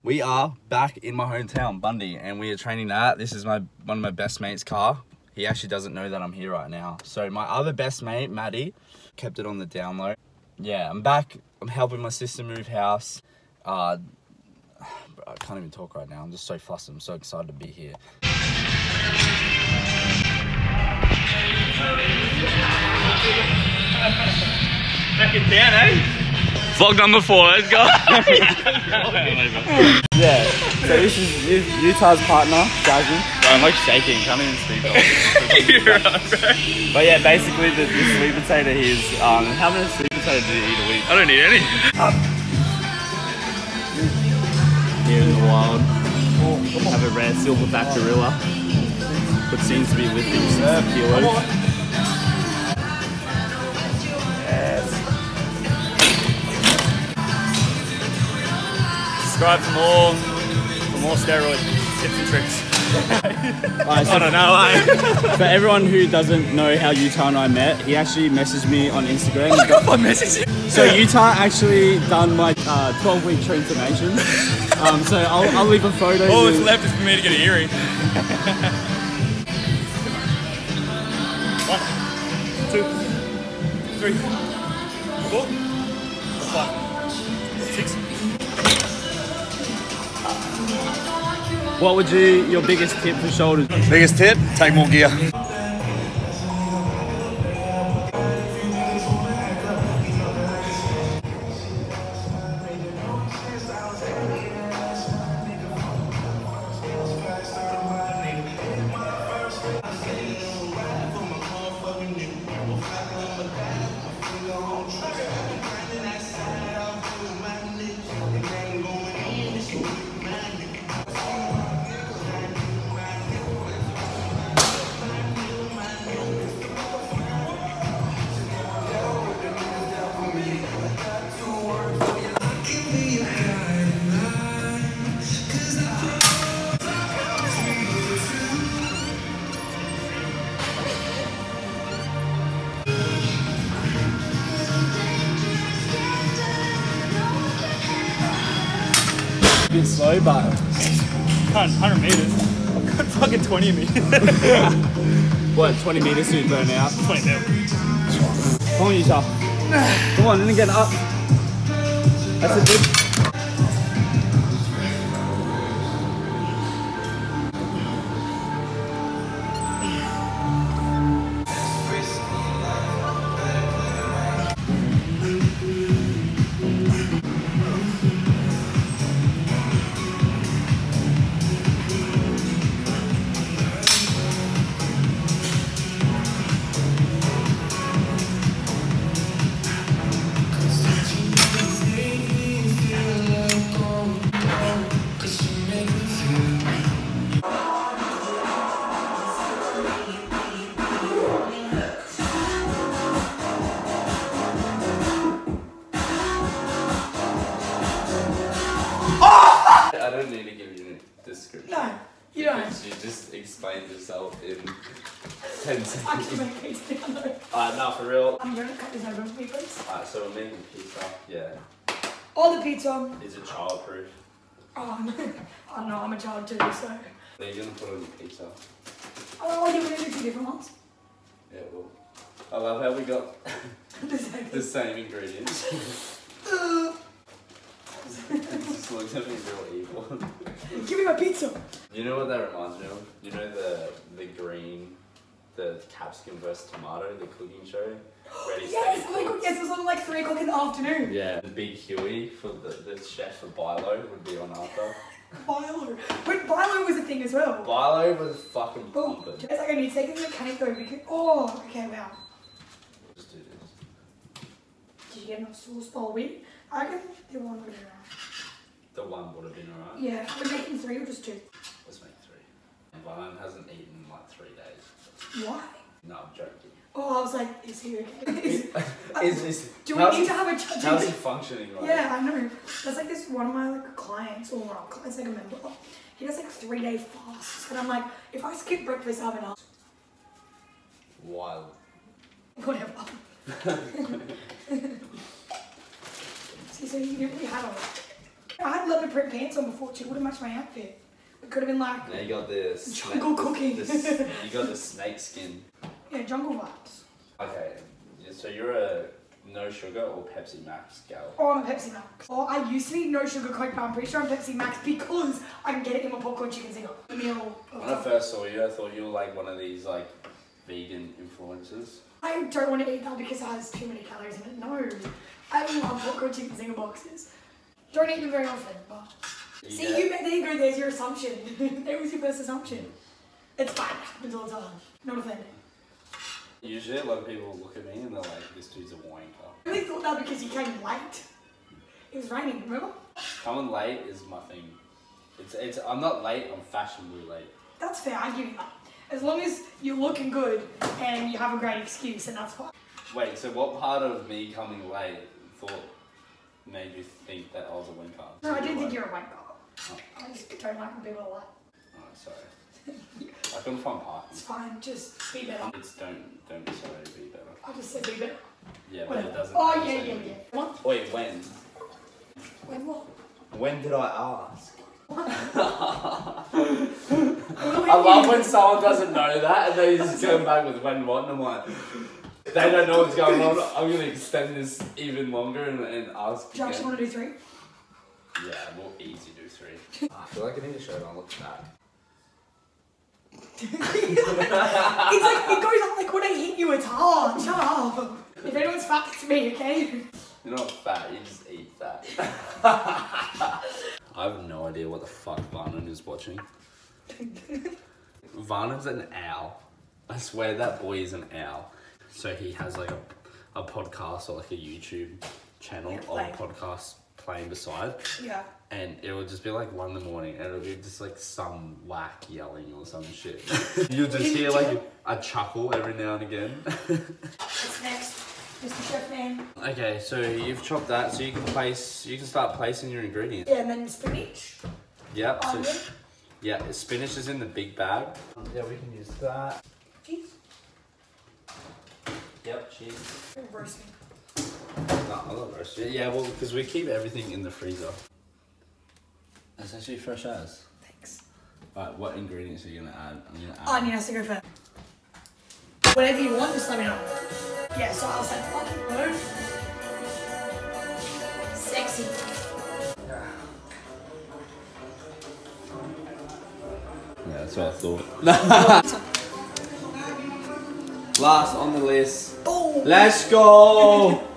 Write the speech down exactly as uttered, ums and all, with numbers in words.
We are back in my hometown, Bundy, and we are training that. This is my one of my best mates' car. He actually doesn't know that I'm here right now. So my other best mate, Maddie, kept it on the down low. Yeah, I'm back. I'm helping my sister move house. Uh, I can't even talk right now. I'm just so fussed. I'm so excited to be here. Back in town, eh? Vlog number four, let's go. Yeah, so this is Utah's partner, Jasmine. Bro, I'm like shaking, can't even speak. You're right, bro. But yeah, basically the, the sweet potato here is, um, how many sweet potatoes do you eat a week? I don't need any. Here in the wild, have a rare silverback gorilla, which seems to be lifting sixty kilos. Yes. Subscribe for more, for more steroid tips and tricks. Right, so I don't know, eh? for everyone who doesn't know how Utah and I met, he actually messaged me on Instagram. I got my message. So Utah actually done my uh, twelve week transformation. Um, so I'll, I'll leave a photo. All that's left is for me to get an earring. One, two, three, four, five, six. What would you, your biggest tip for shoulders? Biggest tip, take more gear. Bit slow, but one hundred meters. I've got fucking twenty of me. what, twenty meters to burn out? twenty mil. Come on, Utah. Come on, and again up. That's a good. I don't need to give you a description. No, you don't. You just explained yourself in ten seconds. Actually, make pizza down though. Alright, now for real. I'm going to cut this open for me, please. Alright, so we're making pizza. Yeah. All the pizza. Is it childproof? Um, I don't know, I'm a child too, so. Then you're gonna put on your pizza. Oh, you're going to do two different ones? Yeah, well. I love how we got The same. the same ingredients. It just looks at me real evil. Give me my pizza. You know what that reminds me of? You know the the green, the capsicum versus tomato, the cooking show? Ready, Yes, steady, like, cook. yes, it was on like three o'clock in the afternoon. Yeah, the big Huey for the, the chef for Bilo would be on after. Bilo. When Bilo was a thing as well. Bilo was fucking Oh, pumping. just like I need to take a mechanic though because. Oh, okay, wow. Just do this. Did you get enough sauce? Oh, we. I reckon the one would be alright. The one would have been alright. Yeah, we're making three or just two. Let's make three. And Vine hasn't eaten in like three days. Why? No, I'm joking. Oh, I was like, is he okay? Is, Is this? do we how's need he- to have a chat? How's he functioning right Yeah, I know. That's like this one of my like clients, or not clients, like a member. He does like three day fasts, and I'm like, if I skip breakfast, I'm enough. Wild. Whatever. See, so you didn't really have it. I had leopard print pants on before too. Would have matched my outfit. It could have been like. Now you got this. Jungle cooking. This, you got the snake skin. Yeah, jungle vibes. Okay, yeah, so you're a no sugar or Pepsi Max gal? Oh, I'm a Pepsi Max. Oh, I used to be no sugar Coke, but I'm pretty sure I'm Pepsi Max because I can get it in my popcorn chicken zinger. Meal. When I first saw you, I thought you were like one of these like vegan influencers. I don't want to eat that because it has too many calories in it. No, I love popcorn chicken zinger boxes. Don't eat them very often, but You see, get- you there you go. There's your assumption. There was your first assumption. It's fine. It happens all the time. Not offended. Usually, a lot of people look at me and they're like, "This dude's a wanker." I really thought that because you came late. It was raining. Remember? Coming late is my thing. It's it's. I'm not late. I'm fashionably late. That's fair. I give you that. As long as you're looking good and you have a great excuse, and that's fine. Wait. So what part of me coming late thought made you think that I was a wanker? No, I didn't think you're a wanker. Oh, I just don't like when people are like, oh sorry. I couldn't find parking. it's fine. Just be better. It's don't don't be sorry. Be better. I just said be better. Yeah, but Whatever. it doesn't. Oh doesn't yeah, say yeah, anything. yeah. What? Wait, when? When what? When did I ask? What? I love when someone doesn't know that and they just come back with when what and I'm like, they don't know what's going on. I'm gonna extend this even longer and, and ask. Do you actually again. want to do three? Yeah, we'll easy do three. I feel like I need to show my look back. It's like, it goes up like when I hit you, it's hard. Shut up. If anyone's fat, it's me, okay? You're not fat, you just eat fat. I have no idea what the fuck Varnon is watching. Varnon's an owl. I swear that boy is an owl. So he has like a, a podcast or like a YouTube channel Yeah, of playing. podcasts playing beside. Yeah. And it would just be like one in the morning and it would be just like some whack yelling or some shit. You'll just hear like a chuckle every now and again. What's next? Mister Chef Man. Okay, so you've chopped that, so you can place, you can start placing your ingredients. Yeah, and then spinach. Yep. So, Onion. yeah, spinach is in the big bag. Yeah, we can use that. Cheese. Yep, cheese. Roast me. No, I love roast. Yeah, well, because we keep everything in the freezer. That's actually fresh as. Thanks. Alright, what ingredients are you gonna add? I'm gonna add. Onion has to go first. Whatever you want, just let me know. Yeah, so I'll say fucking no. Sexy. Yeah, that's what I thought. Last on the list. Boom. Let's go!